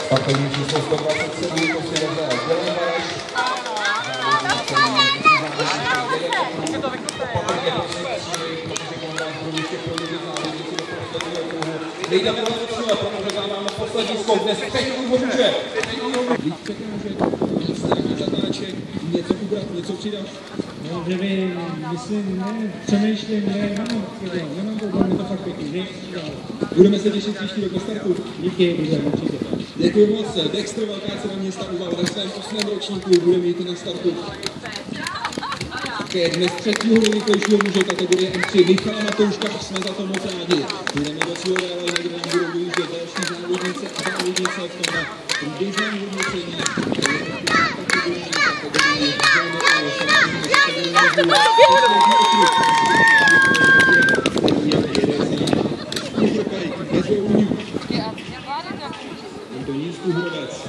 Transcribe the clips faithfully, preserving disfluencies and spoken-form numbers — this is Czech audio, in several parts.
Startovní číslo sto dvacet sedm, to si rozdělá Děleveš. Opatrně prosím přijde, protože kontrakt budou ještě prověřit závodníci do posledního kruhu. Nejdeme do cíle, protože tam máme poslední skok, dnes teď může. Když překážet, straně zatáček, něco ubrat, něco přidat. No, že vy, myslím, ne, přemýšlím, ne, nemám, nemám to, bude to fakt pěkný, Budeme se těšit příští rok na startu. díky, díky, určitě. Děkuji moc, Dexter, velká cena města Uval, ve svém osmém ročníku bude mít na startu. Také dnes třetího nejrychlejšího muže kategorie M tři Michala Matouška, jsme za to moc rádi. Jdeme do cílové ale kde nám budou vyjíždět další závodnice a závodnice v tomhle průběžném hodnocení. Antonínsku Hrodec.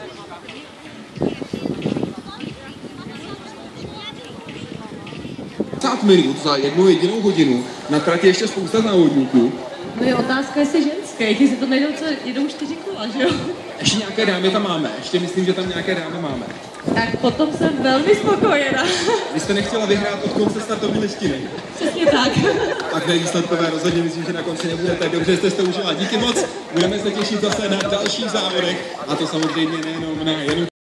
padesát minut za jednu jedinou hodinu. Na trati ještě spousta závodníků. No je otázka, jestli ženské, jestli to nejdou, co jedou čtyři kola, že jo? Ještě nějaké dámy tam máme. Ještě myslím, že tam nějaké dámy máme. Tak potom jsem velmi spokojená. Vy jste nechtěla vyhrát od konce startovní listiny. Přesně tak. Tak nevýsledkové rozhodně myslím, že na konci nebudete. Dobře jste to užila. Díky moc. Budeme se těšit zase na dalších závodech. A to samozřejmě nejenom na jenom